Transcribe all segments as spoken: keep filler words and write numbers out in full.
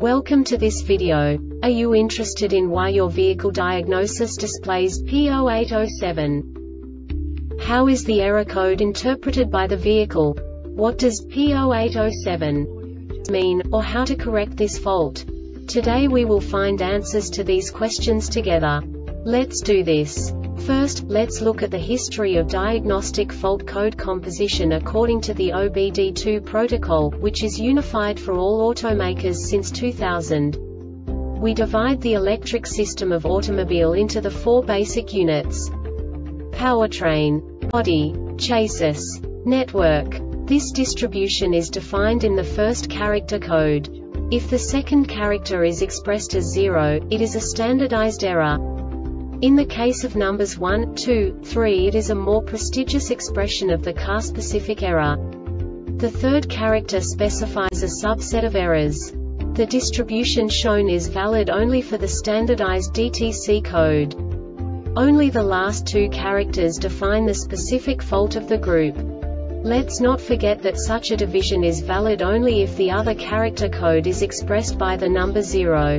Welcome to this video. Are you interested in why your vehicle diagnosis displays P zero eight zero seven? How is the error code interpreted by the vehicle? What does P zero eight zero seven mean, or how to correct this fault? Today we will find answers to these questions together. Let's do this. First, let's look at the history of diagnostic fault code composition according to the O B D two protocol, which is unified for all automakers since two thousand. We divide the electric system of automobile into the four basic units: powertrain, body, chassis, network. This distribution is defined in the first character code. If the second character is expressed as zero, it is a standardized error. In the case of numbers one, two, three, it is a more prestigious expression of the car-specific error. The third character specifies a subset of errors. The distribution shown is valid only for the standardized D T C code. Only the last two characters define the specific fault of the group. Let's not forget that such a division is valid only if the other character code is expressed by the number zero.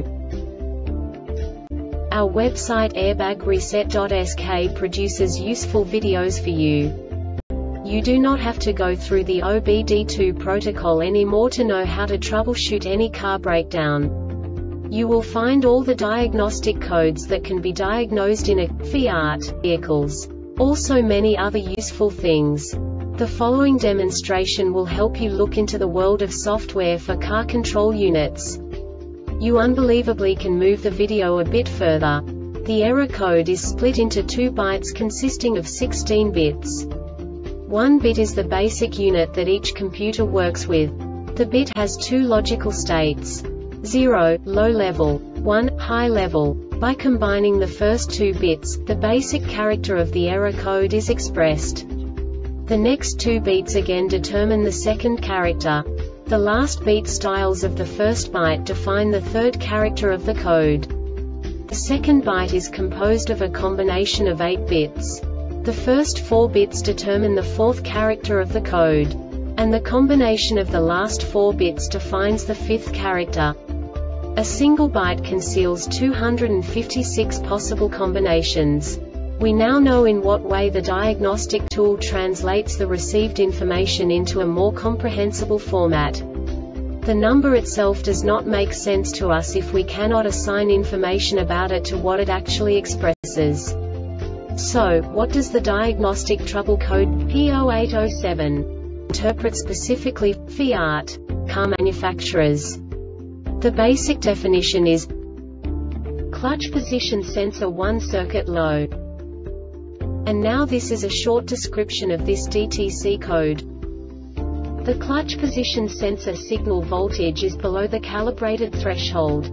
Our website airbag reset dot S K produces useful videos for you. You do not have to go through the O B D two protocol anymore to know how to troubleshoot any car breakdown. You will find all the diagnostic codes that can be diagnosed in a Fiat vehicles. Also many other useful things. The following demonstration will help you look into the world of software for car control units. You unbelievably can move the video a bit further. The error code is split into two bytes consisting of sixteen bits. One bit is the basic unit that each computer works with. The bit has two logical states: zero, low level, one, high level. By combining the first two bits, the basic character of the error code is expressed. The next two bits again determine the second character. The last beat styles of the first byte define the third character of the code. The second byte is composed of a combination of eight bits. The first four bits determine the fourth character of the code. And the combination of the last four bits defines the fifth character. A single byte conceals two hundred fifty-six possible combinations. We now know in what way the diagnostic tool translates the received information into a more comprehensible format. The number itself does not make sense to us if we cannot assign information about it to what it actually expresses. So, what does the diagnostic trouble code P zero eight zero seven interpret specifically for Fiat car manufacturers? The basic definition is clutch position sensor one circuit low. And now this is a short description of this D T C code. The clutch position sensor signal voltage is below the calibrated threshold.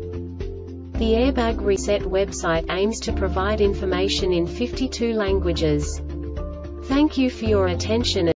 The Airbag Reset website aims to provide information in fifty-two languages. Thank you for your attention.